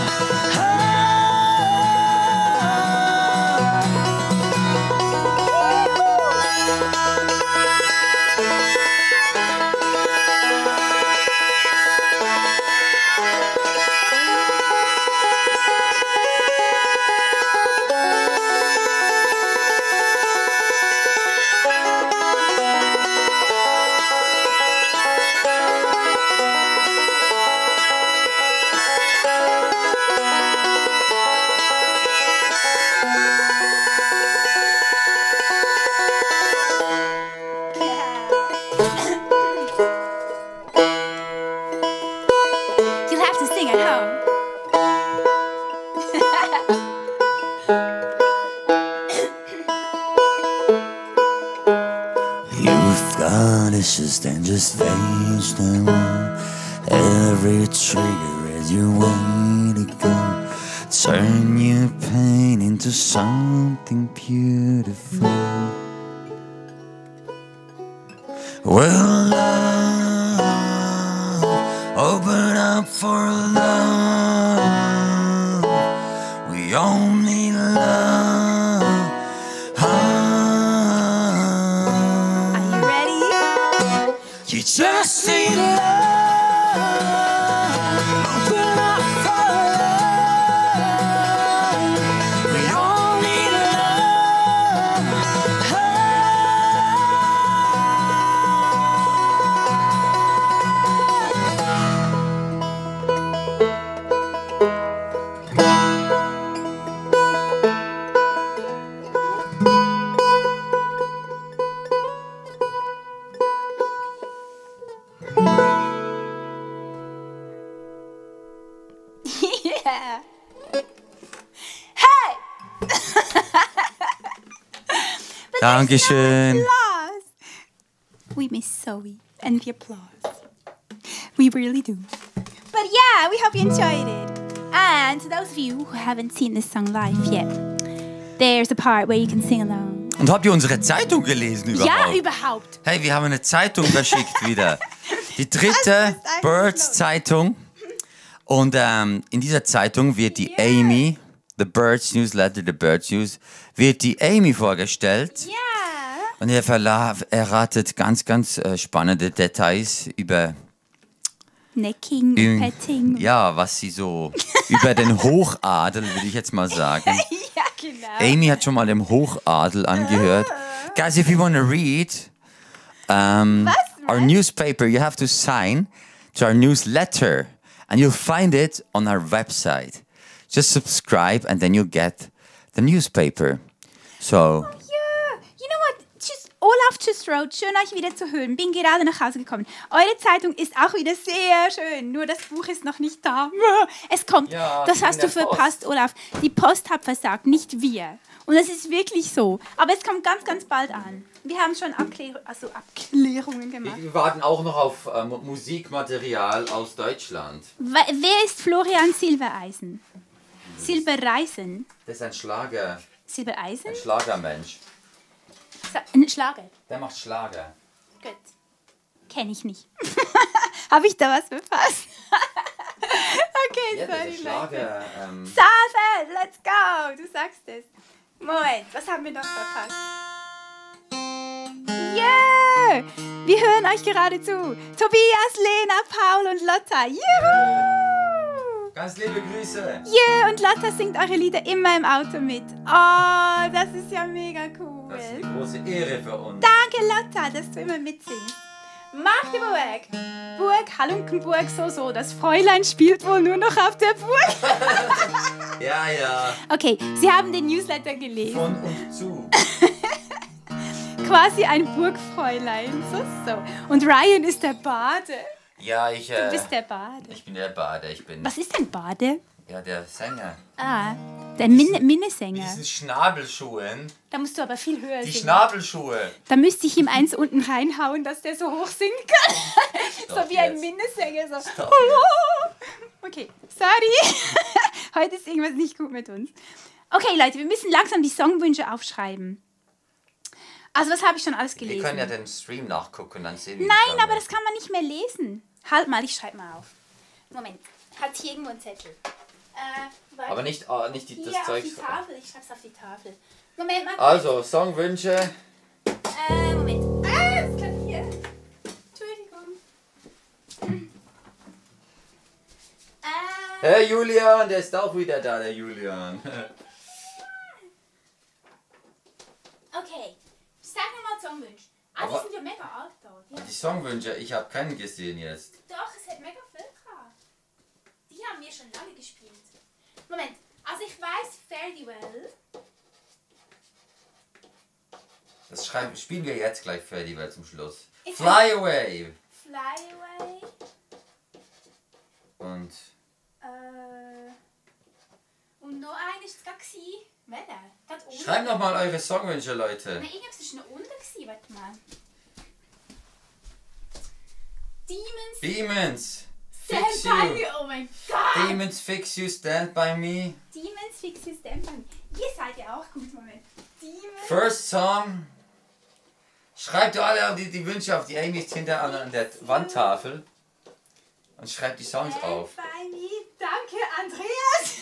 You'll have to sing at home. vicious than just vegetable. Every trigger as your way to go. Turn your pain into something beautiful. Well, love, open up for love. We all need love. Are you ready? You just need love. Open up for love. We all need Yeah. Hey! Dankeschön. Applause. We miss Zoe and the applause. We really do. But yeah, we hope you enjoyed it. And to those of you who haven't seen this song live yet, there's a part where you can sing along. Und habt ihr unsere Zeitung gelesen überhaupt? Ja, überhaupt. Hey, wir haben eine Zeitung verschickt wieder. Die dritte Birds-Zeitung. Und in dieser Zeitung wird die Amy, The Birds Newsletter, The Birds News, wird die Amy vorgestellt. Ja. Und er erratet ganz, ganz spannende Details über Necking und Petting. ja, was sie so über den Hochadel, würde ich jetzt mal sagen. Ja, genau. Amy hat schon mal dem Hochadel angehört. Guys, if you want to read our newspaper, you have to sign to our newsletter. And you'll find it on our website. Just subscribe and then you'll get the newspaper. So, Ja, you know what? Olaf just wrote, schön euch wieder zu hören. Bin gerade nach Hause gekommen. Eure Zeitung ist auch wieder sehr schön, nur das Buch ist noch nicht da. Es kommt. Ja, das hast du in der verpasst, Olaf. Die Post hat versagt, nicht wir. Und das ist wirklich so. Aber es kommt ganz, ganz bald an. Wir haben schon Abklärungen gemacht. wir warten auch noch auf Musikmaterial aus Deutschland. Wer ist Florian Silbereisen? Silbereisen? Das ist ein Schlager, Silbereisen? ein Schlagermensch. Ein Schlager. Der macht Schlager. Gut. Kenne ich nicht. Habe ich da was verpasst? Okay, Ja, das sorry, ist Leute. Schlager. Saalfeld, let's go. Du sagst es. Moment, was haben wir noch verpasst? Yeah! Wir hören euch gerade zu. Tobias, Lena, Paul und Lotta. Juhu! Ganz liebe Grüße. Yeah, und Lotta singt eure Lieder immer im Auto mit. Oh, das ist ja mega cool. Das ist eine große Ehre für uns. Danke, Lotta, dass du immer mitsingst. Magdeburg, Burg, Halunkenburg, so. Das Fräulein spielt wohl nur noch auf der Burg. Ja, ja. Okay, Sie haben den Newsletter gelesen. Von und zu. Quasi ein Burgfräulein, so. Und Ryan ist der Bade. Ja, Du bist der Bade. ich bin der Bade. Was ist denn Bade? Ja, der Sänger. Ah, der Minnesänger. Diesen Schnabelschuhen. Da musst du aber viel höher Die singen. Schnabelschuhe. Da müsste ich ihm eins unten reinhauen, dass der so hoch singen kann. So Stop wie ein jetzt. Minnesänger. So. Stop Okay, sorry. Heute ist irgendwas nicht gut mit uns. Okay, Leute, wir müssen langsam die Songwünsche aufschreiben. Also, was habe ich schon alles gelesen? Wir können ja den Stream nachgucken, dann sehen wir. Nein, aber das kann man nicht mehr lesen. Halt mal, ich schreibe mal auf. Moment, hat hier irgendwo einen Zettel? Warte. Aber nicht das Hier Zeug. auf die Tafel, ich schreib's auf die Tafel. Moment mal. Also, Songwünsche. Moment. Das kann hier. Entschuldigung. Herr Julian, der ist auch wieder da, der Julian. Okay, sag mir mal Songwunsch. Ah, die Aber- sind ja mega alt da. Die Songwünsche, ich habe keinen gesehen jetzt. Doch, es hat mega viel gehabt. Die haben wir schon lange gespielt. Moment, also ich weiß Fare Thee Well. Das spielen wir jetzt gleich für die Welt zum Schluss. Ich Fly Away. Fly Away. Und Und noch einer war es gerade. Welcher? Gerade unten. schreibt noch mal eure Songwünsche, Leute. Nein, irgendwas war noch unten. Warte mal. Demons. Stand Fix by you. me, oh mein Gott. Demons fix you, stand by me. Demons fix you, stand by me. Ihr seid ja auch gut, Moment. Demons. First song. Schreibt ihr alle die Wünsche auf. Die Amy ist hinter an der Wandtafel. Und schreibt die Songs auf. Stand by me. Danke, Andreas.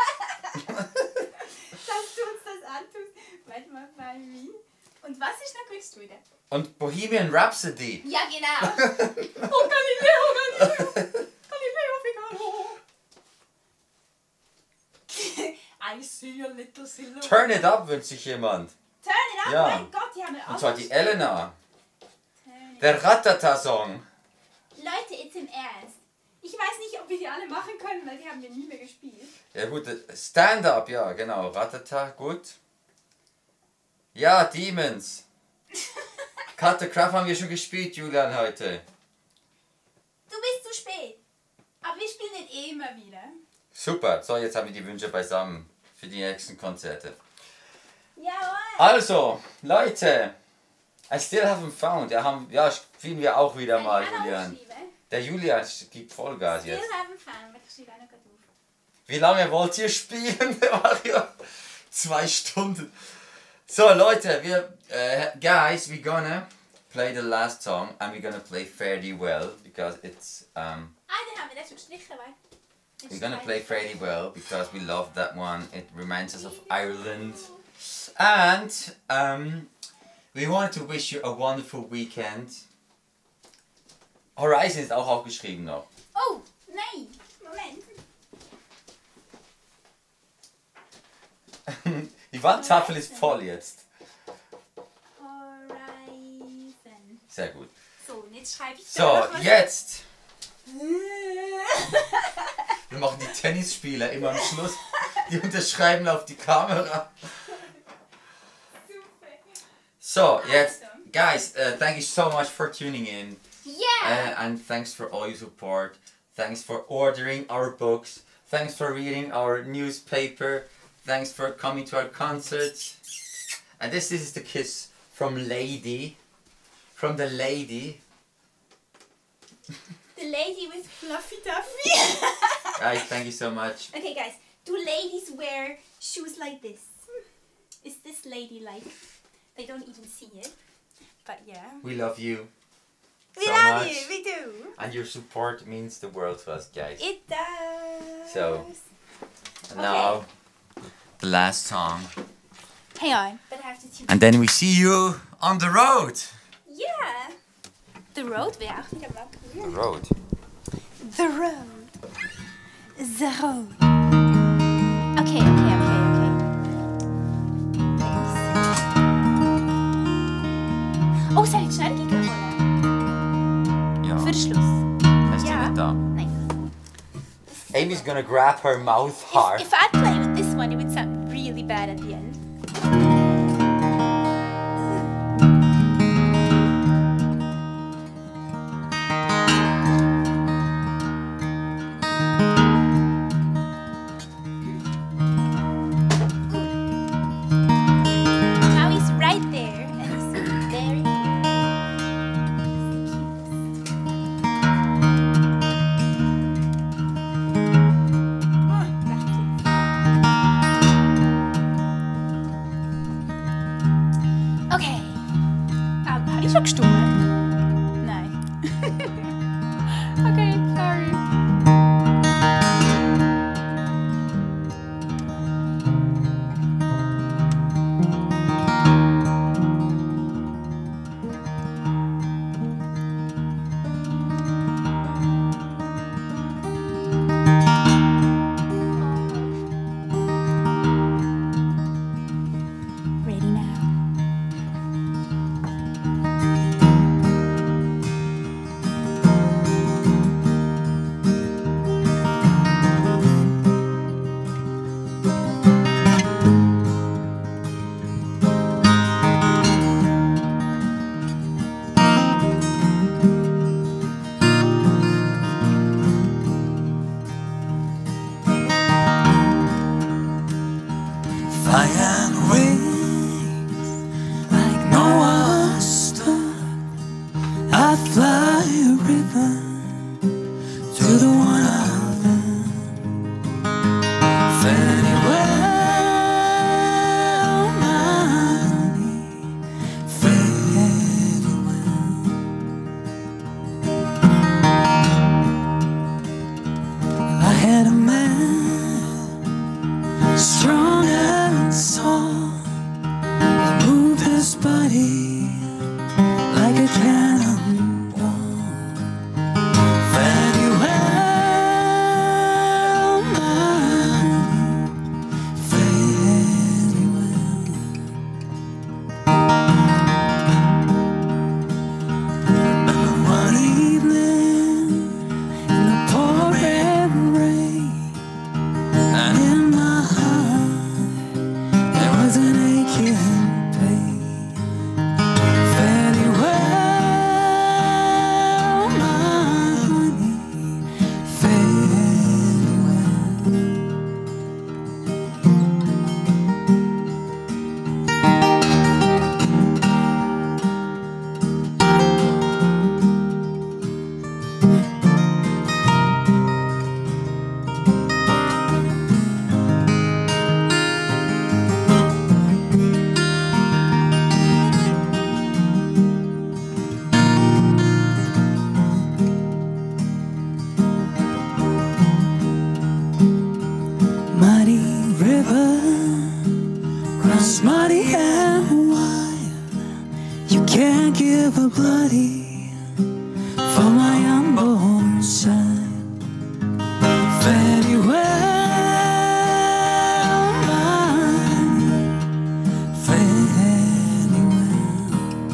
Dass du uns das antust. Warte mal, by me. Und was ist noch willst du wieder? Und Bohemian Rhapsody. Ja, genau. Oh, Galileo. Galileo Figaro. I see a little silhouette. Turn It Up wünscht sich jemand. Turn it up, Ja. mein Gott, die haben Und zwar die Elena. Turn it Der Ratata-Song. Leute, jetzt im Ernst. Ich weiß nicht, ob wir die alle machen können, weil die haben wir nie mehr gespielt. Ja gut, Stand-Up, ja genau. Ratata, gut. Ja, Demons. Cut the Crap haben wir schon gespielt, Julian, heute. Du bist zu spät. Aber wir spielen den eh immer wieder. Super, so jetzt haben wir die Wünsche beisammen für die nächsten Konzerte. Jawohl. Also, Leute, I still haven't found. Ja, spielen wir auch wieder mal, Julian. Der Julian gibt Vollgas Still jetzt. haven't found. Ich schreibe auch noch gerade auf. Wie lange wollt ihr spielen, Mario? 2 Stunden. So, Leute, guys, we're gonna play the last song and we're gonna play Fairly Well because it's Den haben wir das schon gestrichen, weil... we're gonna play Fairly Well because we love that one. It reminds us of Ireland. And we wanted to wish you a wonderful weekend. Horizon ist auch aufgeschrieben noch. Oh, nein. Moment. Die Wandtafel ist voll jetzt. Horizon. Sehr gut. So, und jetzt schreibe ich So, da noch was. jetzt. Wir machen die Tennisspieler immer am Schluss. Die unterschreiben auf die Kamera. Super. So, jetzt. Guys, thank you so much for tuning in. Yeah. And thanks for all your support. Thanks for ordering our books. Thanks for reading our newspaper. Thanks for coming to our concerts. And this is the kiss from Lady. From the lady. The lady with fluffy duffy. Guys, thank you so much. Okay, guys. Do ladies wear shoes like this? Is this ladylike? They don't even see it. But yeah. We love you. We so love much. you. We do. And your support means the world to us, guys. It does. So, and now, the last song. Hang on. But I have to tune. And then we see you on the road. Yeah. The road wäre auch wieder mal The cool. road. The road. The road. Okay. Oh, soll ich schnell Gitarre holen? Ja. Für den Schluss. Hast du Ja. nicht da? Nein. Amy's gonna grab her mouth hard. If I play with this one, it would sound really bad at the end. Now he's right there, and he's very Okay. Habe ich schon gestummt? Nein. Okay, sorry. Ready now. Fire and wings like no other star. I fly a river Smutty and wild, you can't give a bloody for my unborn son. Very well, mine, very well.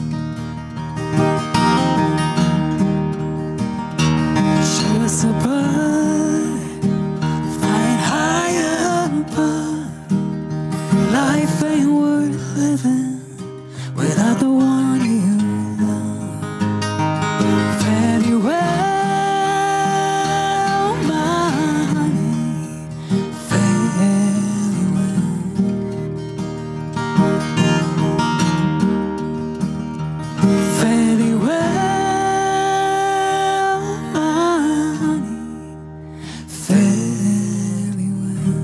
Show us a bird flying high above. Life ain't worth living without the one you love. Very well, my honey, very well. Very well, my honey, very well.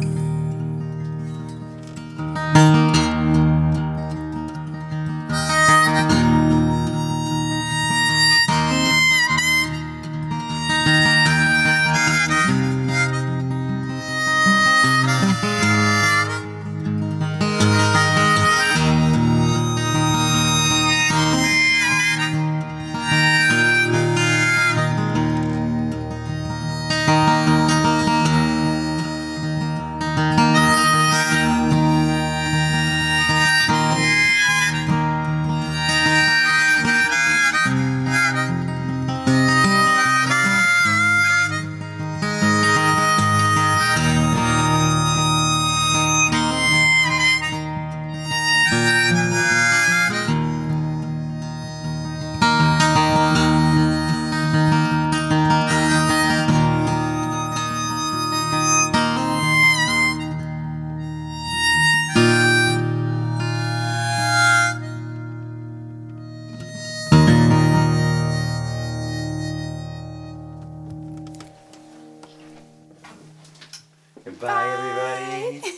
Goodbye, everybody.